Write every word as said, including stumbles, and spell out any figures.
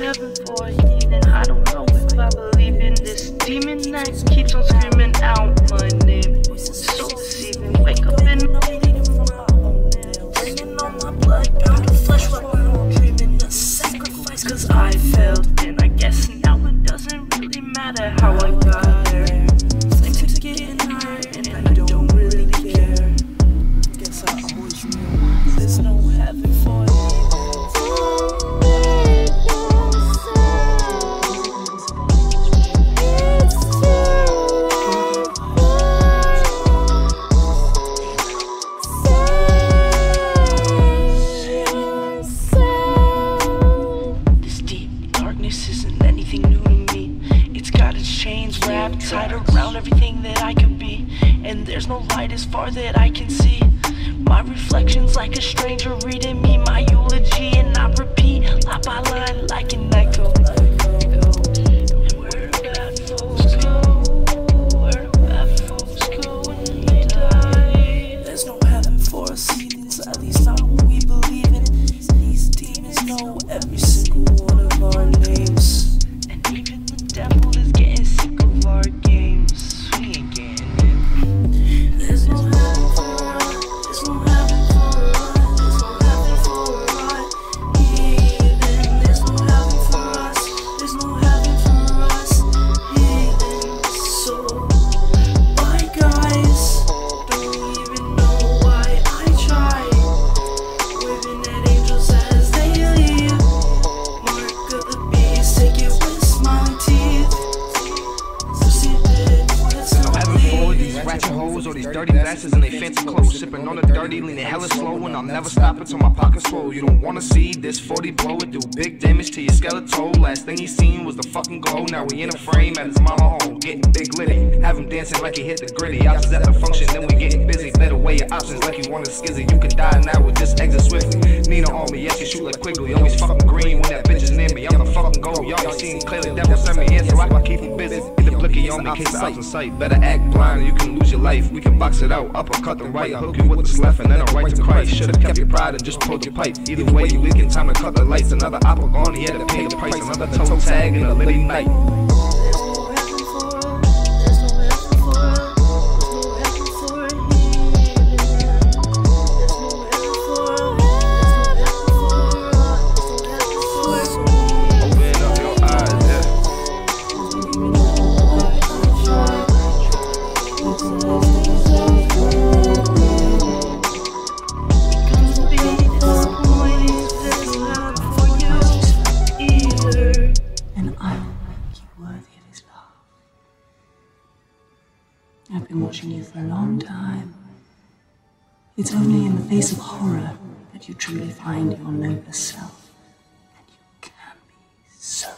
heaven for a heathen. I don't know if I believe in this demon that keeps on screaming out my name. So deceiving. Wake up in the morning from my own nails, bringing on my blood, pound of flesh while I'm dreaming a sacrifice. Cause I failed, and I guess now it doesn't really matter how I got there. Things are getting higher, and I don't really care. Guess I always realize there's no heaven for you. Tied around everything that I could be, and there's no light as far that I can see. My reflection's like a stranger reading me my eulogy, and I repeat line by line like an echo. And where do bad folks go? Where do bad folks go when they die? There's no heaven for us heathens, at least not what we believe in. These demons know every single one of our names, and even the devil is getting sick of our games. We ain't getting it. There's no heaven for us. There's no heaven for us. There's no heaven for us. Heathen. There's no heaven for us. There's no heaven for us. Heathen. So why, guys? Don't even know why I try. Waving at angels as they leave. Mark of the beast, take it with my teeth. Ratchet hoes or these dirty bastards in they fancy clothes, sipping on the dirty, leaning hella slow, and I'll never stop until my pockets full. You don't wanna see this forty blow, it do big damage to your skeletal. Last thing he seen was the fucking glow. Now we in a frame at his mama home, getting big litty, have him dancing like he hit the gritty. Options at the function, then we getting busy. Better weigh your options like you want a skizzy. You could die now with this exit swiftly. Nina on me, yes, you shoot like Quigley. Always fucking green when that bitch is near me. I'm the fucking goal, y'all ain't seen clearly. Devil send me in so I can keep him busy. Get the blicky on me, case the out in sight. Better act blind or you can lose your life. We can box it out, uppercut the right, hook you with the left, and then I'll right to Christ. Should've kept your pride and just pulled your pipe. Either way, you leaking, time to cut the lights. Another apple gone, he had to pay the price. Another toe tag and a litty night. I've been watching you for a long time. It's only in the face of horror that you truly find your noblest self. And you can be so